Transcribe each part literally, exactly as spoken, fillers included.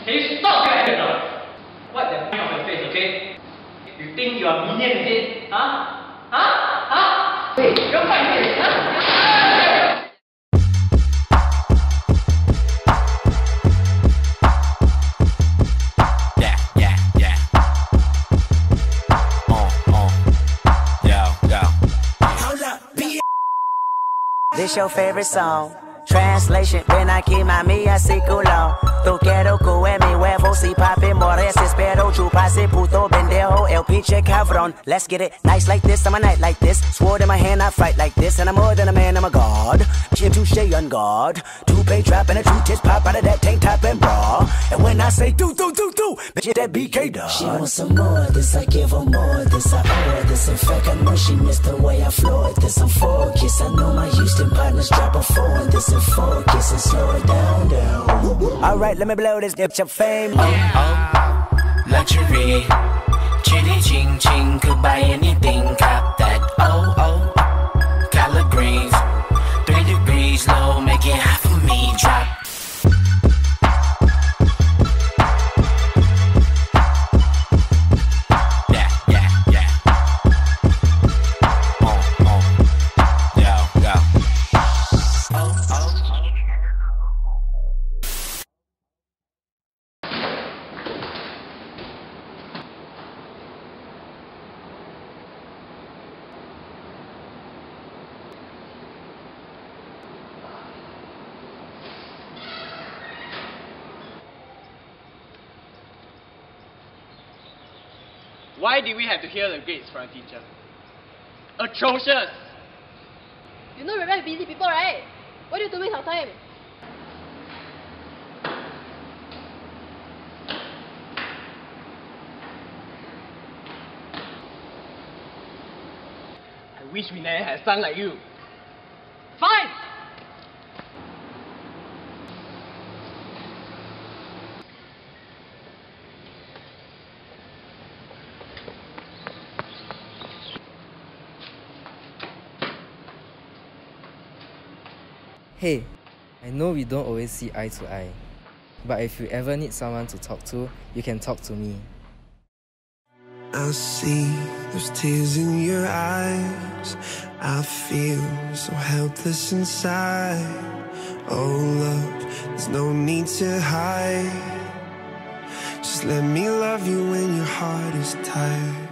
Can you stop your head now? What the f*** off your face, okay? You think you are minion, is it? Huh? Huh? Huh? Wait, you're fighting this, huh? Yeah, yeah, yeah. On, on. Yo, yo. Hold up, be This your favorite song? Translation, ven aquí mami así culo. Tú quiero que mi huevo si papi mores espero chupase puto pendejo el pinche cabrón. Let's get it nice like this, I'm a night like this. Sword in my hand, I fight like this, and I'm more than a man, I'm a god. Chin touche on guard, two pay trap and a two tits pop out of that tank top and bra. And when I say do do do do, bitch it that B K dog. She wants some more of this, I give her more of this, I owe her this. In fact, I know she missed the way I floored this. I'm focused, I know my Houston partners drop a four on this and focus and slow it down down. Alright, let me blow this dip your fame. Oh, oh, luxury. Chitty ching ching, could buy anything, cop that. Oh, oh, collard greens. Three degrees low, make it hot for me, drop. Yeah, yeah, yeah. Oh, oh, yo, yo. Oh, oh. Why did we have to hear the grades from a teacher? Atrocious! You know we're very busy people, right? Why do you do waste our time? I wish we never had a son like you. Fine! Hey, I know we don't always see eye to eye, but if you ever need someone to talk to, you can talk to me. I see those tears in your eyes. I feel so helpless inside. Oh love, there's no need to hide. Just let me love you when your heart is tired.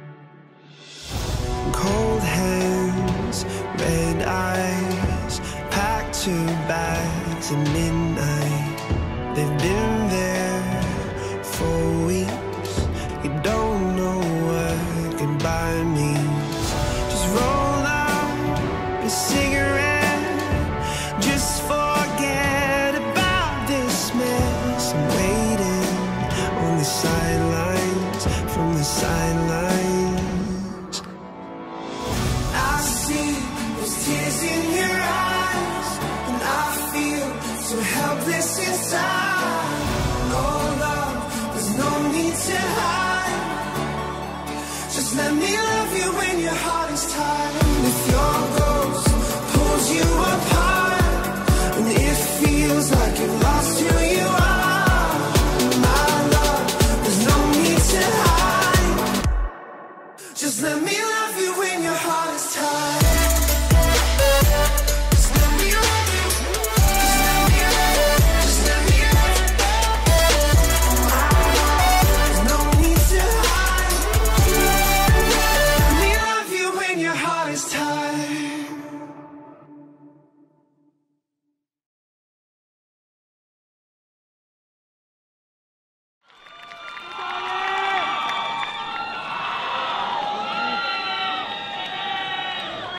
Cold hands, red eyes, packed two bags at midnight. They've been there for weeks. You don't know what goodbye means. Just roll out a cigarette. Just forget about this mess. I'm waiting on the sidelines, from the sidelines. I see those tears in your eyes, and I feel so helpless inside.